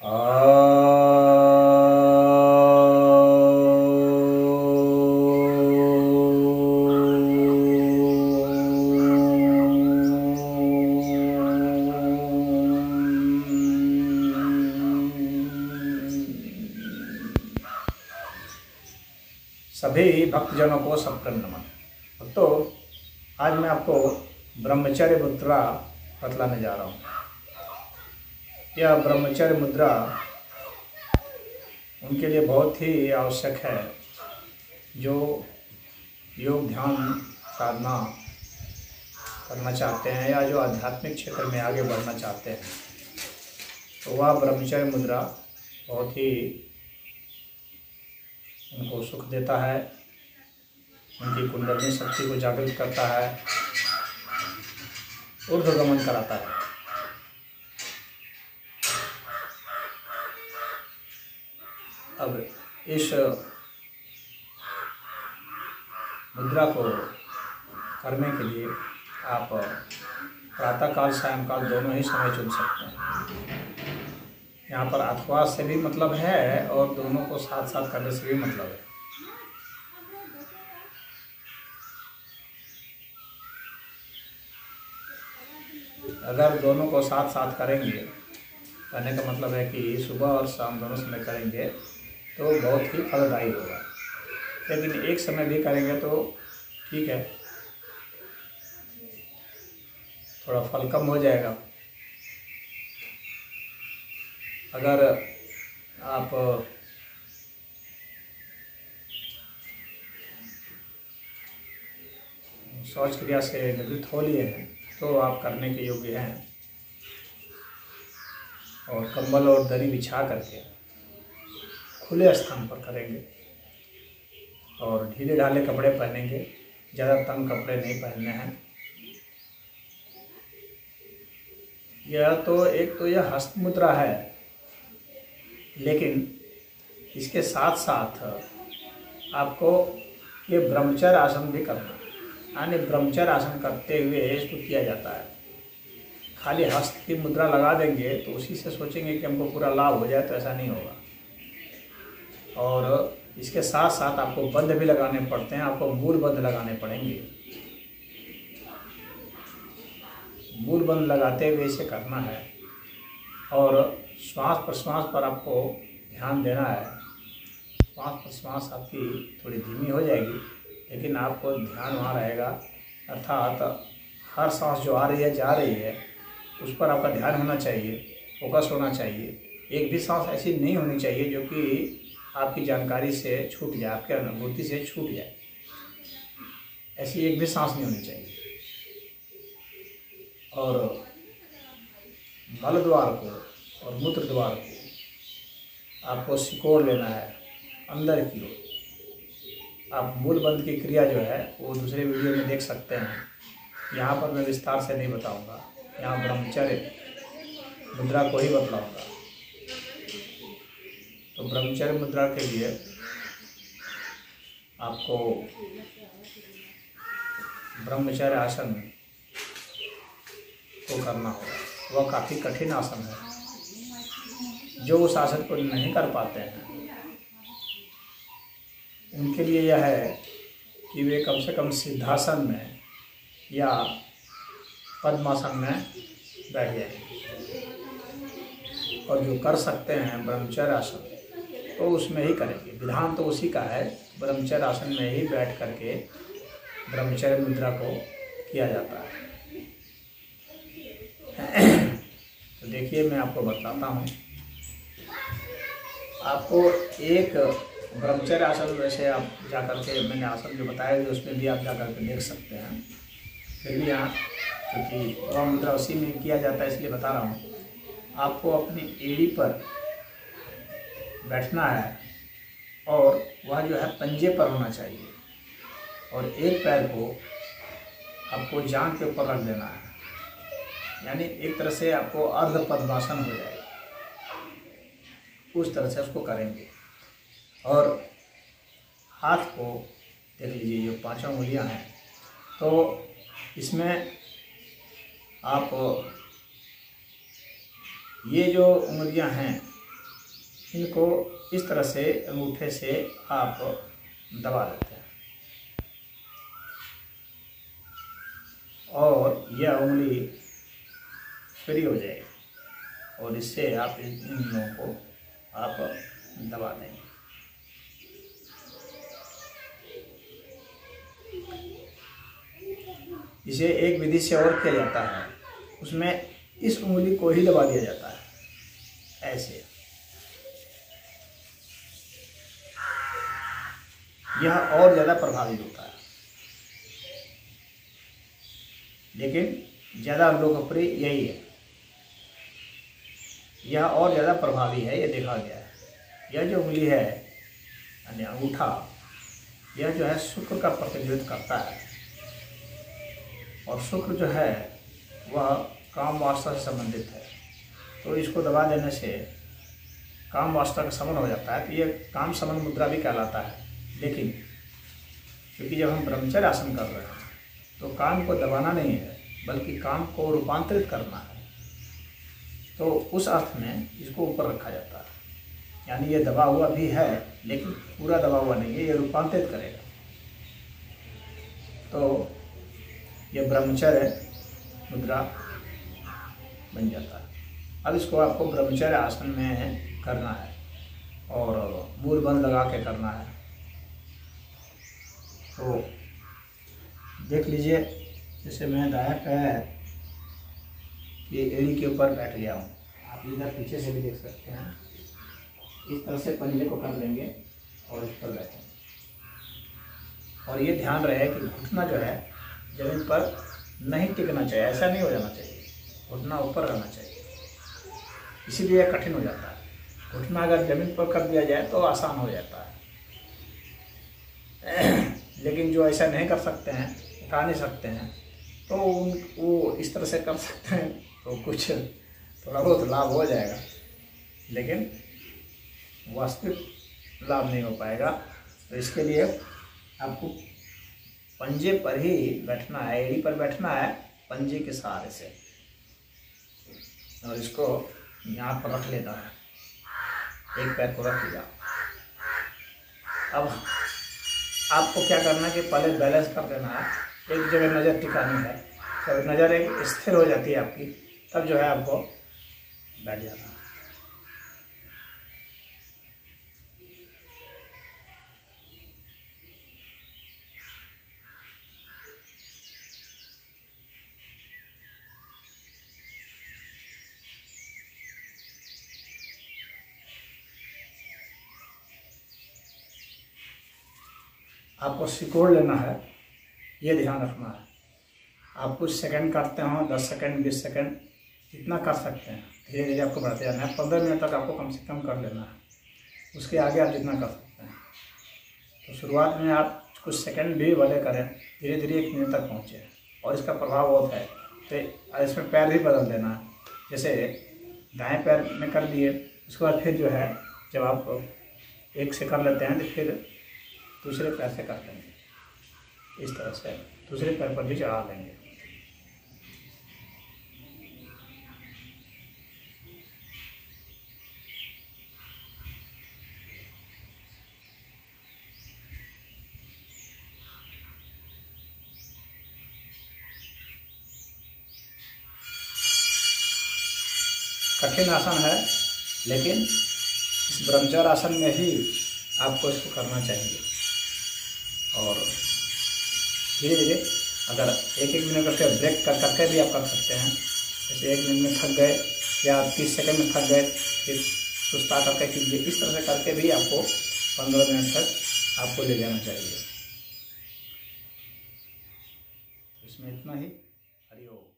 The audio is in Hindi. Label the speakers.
Speaker 1: सभी भक्तजनों को सप्तम नमन। तो आज मैं आपको ब्रह्मचर्य मुद्रा बतलाने जा रहा हूँ। यह ब्रह्मचर्य मुद्रा उनके लिए बहुत ही आवश्यक है जो योग ध्यान साधना करना चाहते हैं या जो आध्यात्मिक क्षेत्र में आगे बढ़ना चाहते हैं। तो वह ब्रह्मचर्य मुद्रा बहुत ही उनको सुख देता है, उनकी कुंडलिनी शक्ति को जागृत करता है, ऊर्ध्वगमन कराता है। अब इस मुद्रा को करने के लिए आप प्रातःकाल सायंकाल दोनों ही समय चुन सकते हैं। यहाँ पर अथवा से भी मतलब है और दोनों को साथ साथ करने से भी मतलब है। अगर दोनों को साथ साथ करेंगे, कहने का मतलब है कि सुबह और शाम दोनों समय करेंगे तो बहुत ही फलदायी होगा। लेकिन एक समय भी करेंगे तो ठीक है, थोड़ा फल कम हो जाएगा। अगर आप शौच क्रिया से निवृत्त हो लिए हैं तो आप करने के योग्य हैं। और कंबल और दरी बिछा करके खुले स्थान पर करेंगे और ढीले ढाले कपड़े पहनेंगे, ज़्यादा तंग कपड़े नहीं पहनने हैं। यह तो एक तो यह हस्त मुद्रा है, लेकिन इसके साथ साथ आपको ये ब्रह्मचर्य आसन भी करना है। यानी ब्रह्मचर्य आसन करते हुए इसको किया जाता है। खाली हस्त की मुद्रा लगा देंगे तो उसी से सोचेंगे कि हमको पूरा लाभ हो जाए, तो ऐसा नहीं होगा। और इसके साथ साथ आपको बंध भी लगाने पड़ते हैं, आपको मूल बंध लगाने पड़ेंगे। मूल बंध लगाते हुए इसे करना है और श्वास प्रश्वास पर आपको ध्यान देना है। श्वास प्रश्वास आपकी थोड़ी धीमी हो जाएगी, लेकिन आपको ध्यान वहाँ रहेगा। अर्थात हर सांस जो आ रही है जा रही है उस पर आपका ध्यान होना चाहिए, फोकस होना चाहिए। एक भी सांस ऐसी नहीं होनी चाहिए जो कि आपकी जानकारी से छूट जाए, आपकी अनुभूति से छूट जाए। ऐसी एक भी सांस नहीं होनी चाहिए। और मल द्वार को और मूत्र द्वार को आपको सिकोड़ लेना है अंदर की ओर। आप मूल बंध की क्रिया जो है वो दूसरे वीडियो में देख सकते हैं। यहाँ पर मैं विस्तार से नहीं बताऊंगा, यहाँ ब्रह्मचर्य मुद्रा को ही बतलाऊंगा। तो ब्रह्मचर्य मुद्रा के लिए आपको ब्रह्मचर्य आसन को करना होगा। वह काफ़ी कठिन आसन है। जो उस आसन को नहीं कर पाते हैं उनके लिए यह है कि वे कम से कम सिद्धासन में या पद्मासन में बैठ जाएंगे। और जो कर सकते हैं ब्रह्मचर्य आसन तो उसमें ही करेंगे। विधान तो उसी का है, ब्रह्मचर्य आसन में ही बैठ करके ब्रह्मचर्य मुद्रा को किया जाता है। तो देखिए मैं आपको बताता हूँ। आपको एक ब्रह्मचर्य आसन, वैसे आप जाकर के मैंने आसन जो बताया कि उसमें भी आप जाकर के देख सकते हैं। फिर भी यहाँ क्योंकि वह मुद्रा उसी में किया जाता है इसलिए बता रहा हूँ। आपको अपनी एड़ी पर बैठना है और वह जो है पंजे पर होना चाहिए और एक पैर को आपको जांघ के ऊपर रख देना है। यानी एक तरह से आपको अर्ध पद्मासन हो जाएगा। उस तरह से उसको करेंगे। और हाथ को देख लीजिए, जो 5 उंगलियां हैं, तो इसमें आप ये जो उंगलियां हैं इनको इस तरह से अंगूठे से आप दबा देते हैं और यह उंगली फ्री हो जाएगी और इससे आप इन लोगों को आप दबा देंगे। इसे एक विधि से और किया जाता है, उसमें इस उंगली को ही दबा दिया जाता है ऐसे। यह और ज़्यादा प्रभावी होता है, लेकिन ज़्यादा लोकप्रिय यही है। यह और ज़्यादा प्रभावी है, यह देखा गया है। यह जो उंगली है यानी अंगूठा, यह जो है शुक्र का प्रतिनिधित्व करता है और शुक्र जो है वह काम वास्ता से संबंधित है। तो इसको दबा देने से काम वास्ता का समन हो जाता है, तो ये काम समन मुद्रा भी कहलाता है। लेकिन क्योंकि जब हम ब्रह्मचर्य आसन कर रहे हैं तो काम को दबाना नहीं है, बल्कि काम को रूपांतरित करना है, तो उस अर्थ में इसको ऊपर रखा जाता है। यानी ये दबा हुआ भी है, लेकिन पूरा दबा हुआ नहीं है, ये रूपांतरित करेगा। तो ये ब्रह्मचर्य मुद्रा बन जाता है। अब इसको आपको ब्रह्मचर्य आसन में करना है और मूल बंद लगा के करना है। तो देख लीजिए, जैसे मैं दाया पैर ये एड़ी के ऊपर बैठ गया हूँ, आप इधर पीछे से भी देख सकते हैं। इस तरह से पंजे को कर लेंगे और इस पर बैठेंगे और ये ध्यान रहे कि घुटना जो है जमीन पर नहीं टिकना चाहिए, ऐसा नहीं हो जाना चाहिए, घुटना ऊपर रहना चाहिए। इसीलिए यह कठिन हो जाता है। घुटना अगर जमीन पर कर दिया जाए तो आसान हो जाता है, लेकिन जो ऐसा नहीं कर सकते हैं, उठा नहीं सकते हैं, तो वो इस तरह से कर सकते हैं तो कुछ थोड़ा बहुत लाभ हो जाएगा, लेकिन वास्तविक लाभ नहीं हो पाएगा। तो इसके लिए आपको पंजे पर ही बैठना है, एड़ी पर बैठना है पंजे के सहारे से, और इसको यहाँ पर रख लेना है। एक पैर को रख लिया। अब आपको क्या करना है कि पहले बैलेंस कर देना है, एक जगह नज़र टिकानी है। जब नज़र एक स्थिर हो जाती है आपकी, तब जो है आपको बैठ जाना है। आपको सिकोड़ लेना है, ये ध्यान रखना है। आप कुछ सेकंड करते हो, 10 सेकंड 20 सेकंड जितना कर सकते हैं, धीरे धीरे आपको बढ़ाते जाना है। 15 मिनट तक आपको कम से कम कर लेना है, उसके आगे आप जितना कर सकते हैं। तो शुरुआत में आप कुछ सेकंड भी भले करें, धीरे धीरे 1 मिनट तक पहुँचे, और इसका प्रभाव बहुत है। तो इसमें पैर भी बदल देना है, जैसे दाएँ पैर में कर दिए, उसके बाद फिर जो है जब आप एक से कर लेते हैं तो फिर दूसरे पैर से कर लेंगे। इस तरह से दूसरे पैर पर भी चढ़ा लेंगे। कठिन आसन है, लेकिन इस ब्रह्मचर्य आसन में ही आपको इसको करना चाहिए। और धीरे धीरे अगर 1-1 मिनट करके ब्रेक कर करके भी आप कर सकते हैं। जैसे 1 मिनट में थक गए या 30 सेकंड में थक गए, फिर सुस्ता करके कीजिए। इस तरह से करके भी आपको 15 मिनट तक आपको ले जाना चाहिए। इसमें इतना ही। हरि ओम।